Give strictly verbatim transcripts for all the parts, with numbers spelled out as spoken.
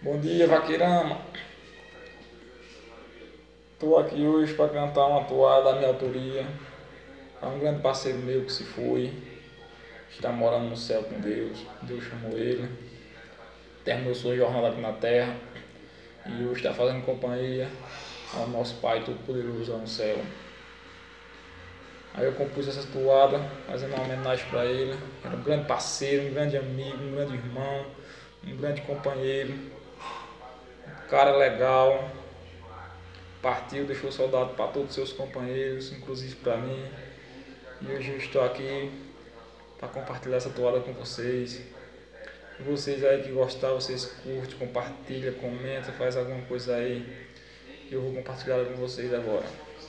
Bom dia, vaqueirama. Estou aqui hoje para cantar uma toada da minha autoria. É um grande parceiro meu que se foi, está morando no céu com Deus. Deus chamou ele, terminou sua jornada aqui na terra e hoje está fazendo companhia ao nosso Pai Todo-Poderoso lá no céu. Aí eu compus essa toada fazendo uma homenagem para ele. Era um grande parceiro, um grande amigo, um grande irmão, um grande companheiro, um cara legal. Partiu, deixou saudade para todos os seus companheiros, inclusive para mim. E hoje eu estou aqui para compartilhar essa toada com vocês. E vocês aí que gostaram, vocês curtem, compartilham, comentam, faz alguma coisa aí. E eu vou compartilhar com vocês agora.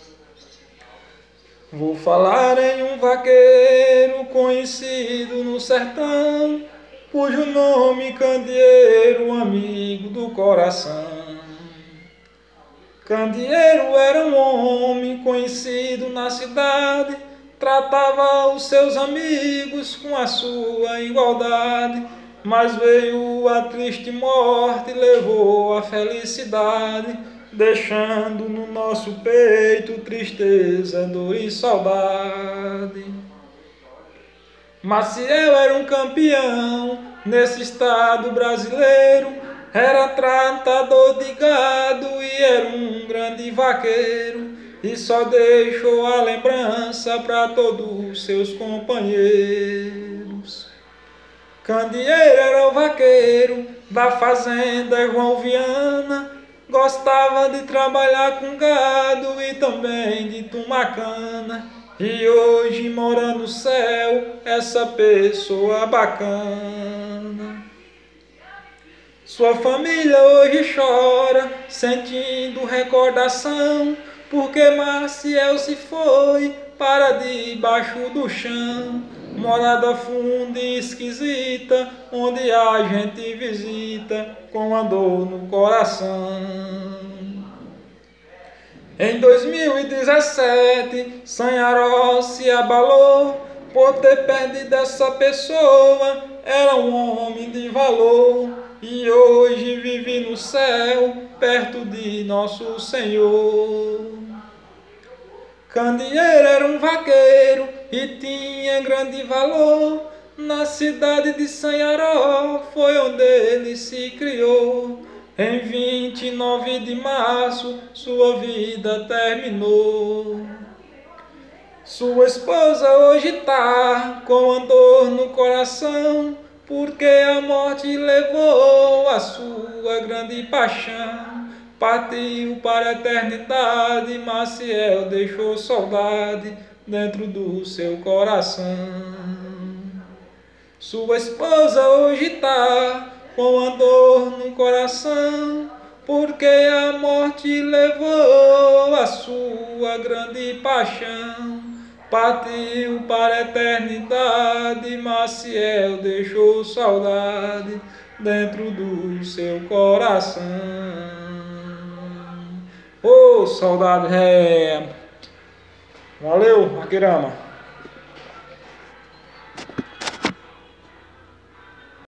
Vou falar em um vaqueiro conhecido no sertão, cujo nome Candeeiro, amigo do coração. Candeeiro era um homem conhecido na cidade, tratava os seus amigos com a sua igualdade, mas veio a triste morte e levou a felicidade, deixando no nosso peito tristeza, dor e saudade. Maciel era um campeão nesse estado brasileiro, era tratador de gado e era um grande vaqueiro, e só deixou a lembrança para todos os seus companheiros. Candeeiro era o vaqueiro da fazenda João Viana, gostava de trabalhar com gado e também de tomar cana, e hoje mora no céu essa pessoa bacana. Sua família hoje chora, sentindo recordação, porque Maciel se foi para debaixo do chão, morada funda e esquisita, onde a gente visita com a dor no coração. Em dois mil e dezessete, Sanharó se abalou por ter perdido essa pessoa, era um homem de valor, e hoje vive no céu, perto de nosso Senhor. Candeeiro era um vaqueiro e tinha grande valor, na cidade de Sanharó foi onde ele se criou. Em vinte e nove de março sua vida terminou. Sua esposa hoje tá com a dor no coração, porque a morte levou a sua grande paixão. Partiu para a eternidade, Maciel deixou saudade dentro do seu coração. Sua esposa hoje tá com a dor no coração, porque a morte levou a sua grande paixão. Partiu para a eternidade, Maciel deixou saudade dentro do seu coração. Ô, oh, saudade, é... Valeu, vaqueirama.